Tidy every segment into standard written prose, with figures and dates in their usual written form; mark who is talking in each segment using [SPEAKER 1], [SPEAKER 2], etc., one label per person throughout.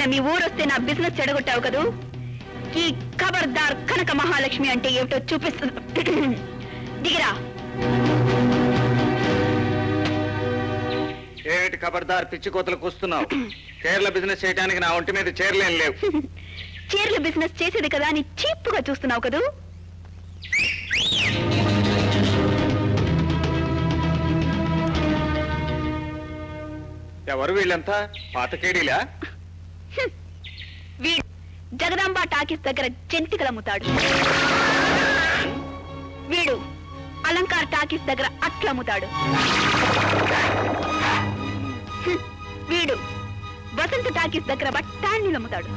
[SPEAKER 1] మీ ఊరొస్తే నా బిజినెస్ చెడగొట్టావు కదూ. ఈ ఖబర్దార్ కనక మహాలక్ష్మి అంటే ఏమిటో చూపిస్తుంది. దిగిరా.
[SPEAKER 2] ఏమిటి ఖబర్దార్ పిచ్చి కోతలు కూస్తున్నావు? చీరల బిజినెస్ చేయడానికి నా ఒంటి మీద చీరలేం లేవు.
[SPEAKER 1] చీరల బిజినెస్ చేసేది కదా అని చీప్గా చూస్తున్నావు కదూ.
[SPEAKER 2] ఎవరు వీళ్ళంతా? పాతకేడీలా?
[SPEAKER 1] వీడు జగదాంబ టాకీస్ దగ్గర జంతికలమ్ముతాడు. వీడు అలంకార్ టాకీస్ దగ్గర అట్లమ్ముతాడు. వీడు వసంత టాకీస్ దగ్గర బట్టాణ్ణులమ్ముతాడు.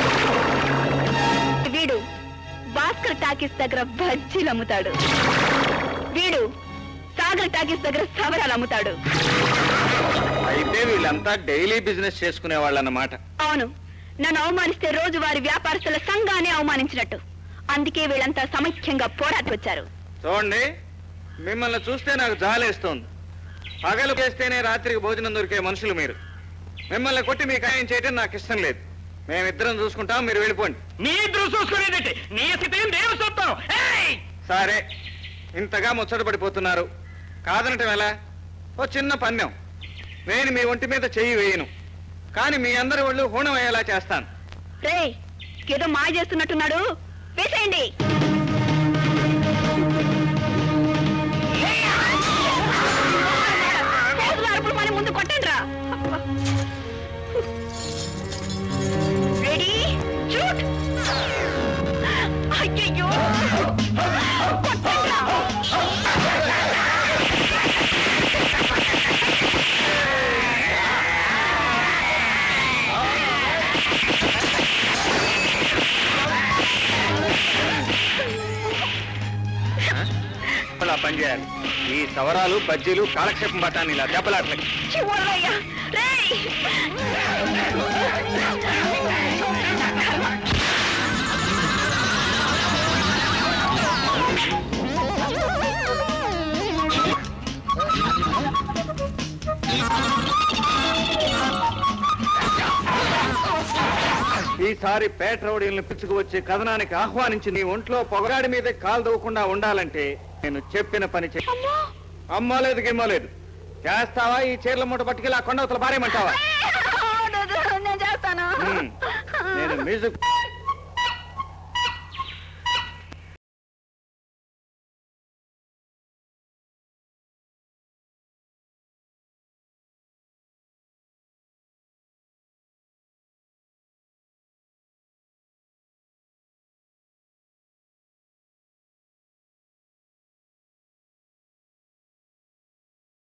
[SPEAKER 1] వీడు భాస్కర్ టాకీస్ దగ్గర బజ్జీలమ్ముతాడు. వీడు సాగర్ టాకీస్ దగ్గర సవరాలు అమ్ముతాడు.
[SPEAKER 2] అయితే వీళ్ళంతా డైలీ బిజినెస్ చేసుకునే వాళ్ళన్నమాట.
[SPEAKER 1] అవును. నన్ను అవమానిస్తే రోజువారి వ్యాపారస్తుల సంఘాన్ని అవమానించినట్టు. అందుకే వీళ్ళంతా సమైక్యంగా పోరాటి వచ్చారు.
[SPEAKER 2] చూడండి, మిమ్మల్ని చూస్తే నాకు జాలేస్తోంది. పగలు చేస్తేనే రాత్రికి భోజనం దొరికే మనుషులు మీరు. మిమ్మల్ని కొట్టి మీకు ఆయన చేయడం నాకు ఇష్టం లేదు. మేమిద్దరం చూసుకుంటాం, మీరు వెళ్ళిపోండి.
[SPEAKER 3] మీ ఇద్దరు చూసుకునేదంటే నీ స్థితి నేను చూస్తాం.
[SPEAKER 2] సరే, ఇంతగా ముచ్చట పడిపోతున్నారు, కాదనటం ఎలా? ఓ చిన్న పన్యం. నేను మీ ఒంటి మీద చెయ్యి వేయను, కానీ మీ అందరి ఒళ్ళు హూణం అయ్యేలా చేస్తాను.
[SPEAKER 1] రే, ఏదో మాయ చేస్తున్నట్టున్నాడు, వేసేయండి. మన ముందు కొట్టండి రా. Ready, shoot. అయ్యయ్యో, కొట్టండి రా.
[SPEAKER 2] పని చేయాలి. ఈ సవరాలు బజ్జీలు కాలక్షేపం పట్టాను ఇలా దెబ్బలాట్లకి. ఈసారి పేట రౌడీలను పిచ్చుకువచ్చే కథనానికి ఆహ్వానించి నీ ఒంట్లో పొగరాడి మీద కాలు దవ్వకుండా ఉండాలంటే నేను చెప్పిన పని చెయ్యి. అమ్మలేదు గిమ్మలేదు. చేస్తావా? ఈ చీరల మూట పట్టుకెళ్ళి ఆ కొండవతల భార్యమంటావా?
[SPEAKER 1] నేను చేస్తాను.
[SPEAKER 2] నేను మ్యూజిక్